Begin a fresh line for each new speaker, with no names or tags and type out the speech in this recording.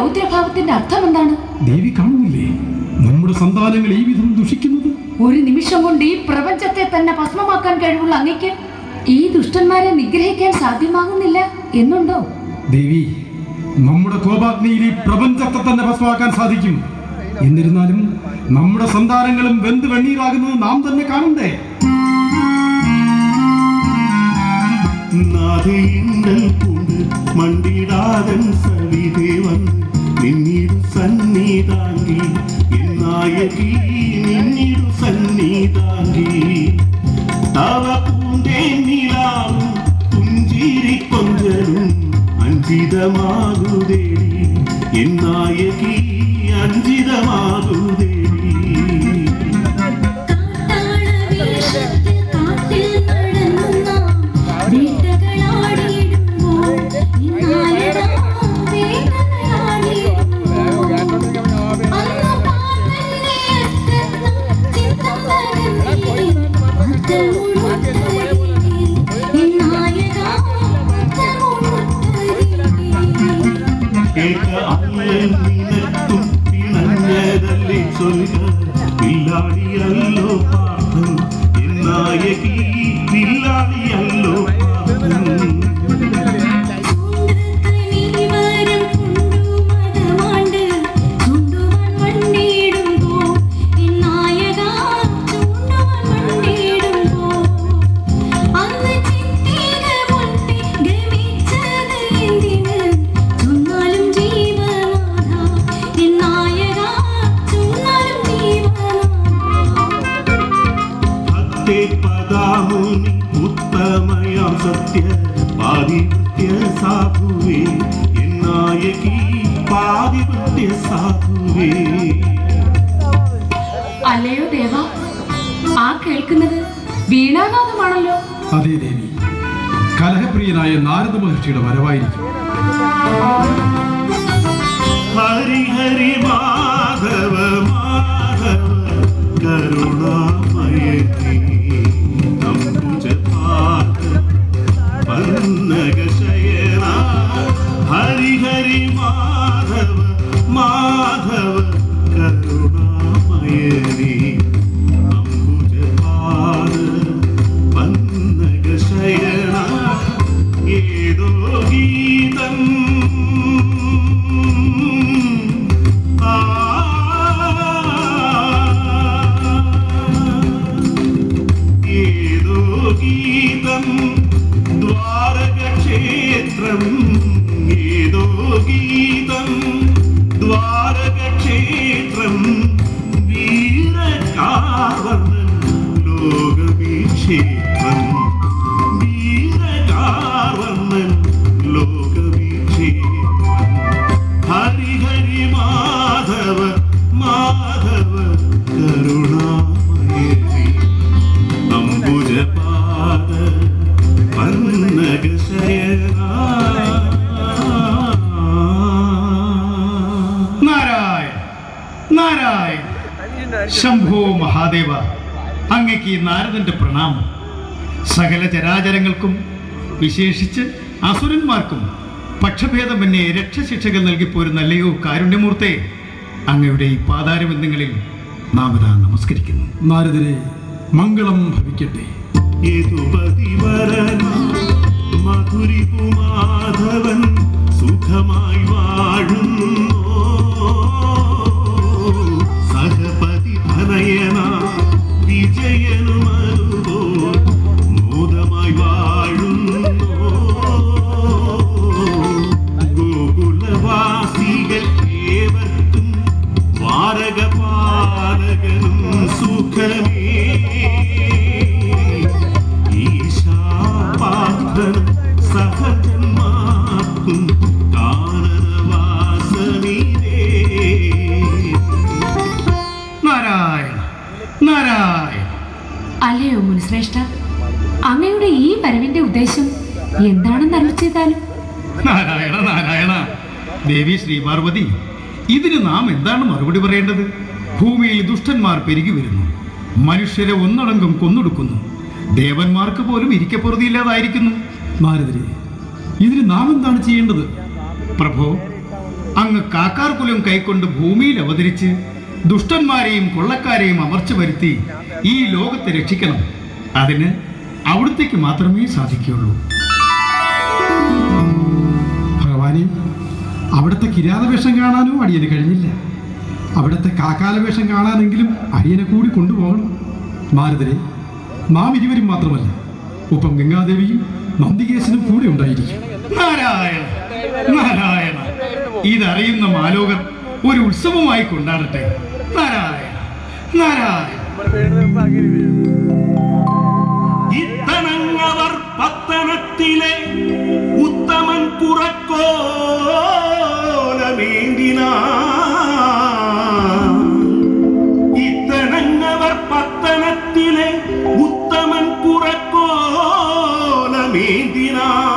രൗദ്രഭാവത്തിന്റെ അർത്ഥം എന്താണ്?
ദേവി കാണുന്നില്ലേ നമ്മുടെ സന്താനങ്ങൾ ഈ വിധം ദുഷിക്കുന്നത്?
ഒരു നിമിഷം കൊണ്ട് ഈ പ്രപഞ്ചത്തെ തന്നെ ഭസ്മമാക്കാൻ കഴിവുള്ള അങ്ങയ്ക്ക് ഈ ദുഷ്ടന്മാരെ നിഗ്രഹിക്കാൻ സാധ്യമാകുന്നില്ല എന്നുണ്ടോ?
ദേവി, നമ്മുടെ കോപാഗ്നിയിൽ ഈ പ്രപഞ്ചത്തെ തന്നെ ഭസ്മമാക്കാൻ സാധിക്കും. എന്നിരുന്നാലും നമ്മുടെ സന്താനങ്ങളും വെന്ത് വെണ്ണീരാകുന്നത് നാം തന്നെ കാണണ്ടേ?
മണ്ടിടാതൻ സവിതേ വന്ന് നിന്നിടു സന്നിധാങ്കി എന്നായകി നിന്നിടു സന്നിധാങ്കി തവ പൂന്തേ നിലാവും പുഞ്ചിരി കൊഞ്ചലും അഞ്ചിതമാകുതേടി എന്നായകി അഞ്ചിതമാകുതേടി. നിനക്കും പിണഞ്ഞതല്ലേ ചൊല്ലുക പിള്ളാടിയല്ലോ പാർത്ഥൻ എന്നായകി പിള്ളാടിയല്ലോ പാർത്ഥൻ. പദാമുനി ഉത്തമയാം സത്യ പാതിവൃത്യ സാധുവേ എന്നായകി പാതിവൃത്യ സാധുവേ.
അല്ലയോ ദേവ, ആ കേൾക്കുന്നത് വീണാനാഥമാണല്ലോ.
അതേ ദേവി, കലഹപ്രിയനായ നാരദ മഹർഷിയുടെ വരവായിരിക്കും.
ഹരി ഹരി മാധവ മാധവ കരുണാമയനേ പന്നകശയന ഹരി ഹരി മാധവ മാധവ കരുണാമയനേ അംബുജപാദ പന്നകശയന. ഏതോ ഗീതം ഏതോ ഗീതം ദ്വാരകക്ഷേത്രം ഏതോ ഗീതം ദ്വാരകക്ഷേത്രം വീരകാവർണ്ണൻ ലോകവീക്ഷേത്രം വീരകാവർണ്ണൻ ലോകവീക്ഷേത്രം. ഹരി ഹരി മാധവ മാധവ കരുണാമയനേ അംബുജപാദ
നാരായണ നാരായണ ശംഭോ മഹാദേവ, അങ്ങയ്ക്ക് നാരദന്റെ പ്രണാമം. സകല ചരാചരങ്ങൾക്കും വിശേഷിച്ച് അസുരന്മാർക്കും പക്ഷഭേദമന്യേ രക്ഷശിക്ഷകൾ നൽകിപ്പോരുന്നല്ലയോ കാരുണ്യമൂർത്തേ, അങ്ങയുടെ ഈ പാതാരബന്ധങ്ങളിൽ നാം ഇതാ നമസ്കരിക്കുന്നു. നാരദരെ മംഗളം ഭവിക്കട്ടെ.
മധുരിപുമാധവൻ സുഖമായി വാഴുന്നു സഹപതി തനയന വിജയനുമരുതോ മോദമായി വാഴുന്നു ഗോകുലവാസികൾ ഏവർക്കും വാരകപാലകനും സുഖമേ ഈശാപാത്രനും സഹജന്മാർക്കും കാനനവാസമിതേ.
നാരായണ നാരായണ.
അല്ലയോ മുനിശ്രേഷ്ഠ, അങ്ങയുടെ ഈ വരവിന്റെ ഉദ്ദേശം എന്താണെന്ന് അറിയിച്ചാലും.
നാരായണ നാരായണ. ദേവി ശ്രീ പാർവതി, ഇതിന് നാം എന്താണ് മറുപടി പറയേണ്ടത്? ഭൂമിയിൽ ദുഷ്ടന്മാർ പെരുകി വരുന്നു, മനുഷ്യരെ ഒന്നടങ്കം കൊന്നൊടുക്കുന്നു, ദേവന്മാർക്ക് പോലും ഇരിക്കപ്പുറതിയില്ലാതായിരിക്കുന്നു. നാരദരെ, ഇതിന് നാം എന്താണ് ചെയ്യേണ്ടത്? പ്രഭോ, അങ്ങ് കാക്കാർകുലം കൈക്കൊണ്ട് ഭൂമിയിൽ അവതരിച്ച് ദുഷ്ടന്മാരെയും കൊള്ളക്കാരെയും അമർച്ച വരുത്തി ഈ ലോകത്തെ രക്ഷിക്കണം. അതിന് അവിടുത്തേക്ക് മാത്രമേ സാധിക്കുകയുള്ളൂ.
ഭഗവാനെ, അവിടുത്തെ കിരാതവേഷം കാണാനും അടിയന് കഴിഞ്ഞില്ല. അവിടുത്തെ കാക്കാലവേഷം കാണാനെങ്കിലും അടിയനെ കൂടി കൊണ്ടുപോകണം. നാരദരെ, നാം ഇരുവരും മാത്രമല്ല, ഒപ്പം ഗംഗാദേവിയും നന്ദികേശനും കൂടെ ഉണ്ടായിരിക്കും.
നാരായണ നാരായണ, ഇതറിയുന്ന മാലോകർ ഒരു ഉത്സവമായി കൊണ്ടാടട്ടെ. നാരായണ നാരായണ.
ഇത്തനങ്ങവർ പത്തനത്തിലെ ഉത്തമൻ കുറക്കോലമേന്തിനാൻ. ഇത്തനങ്ങവർ പത്തനത്തിലെ ഉത്തമൻ കുറക്കോലമേന്തിനാൻ.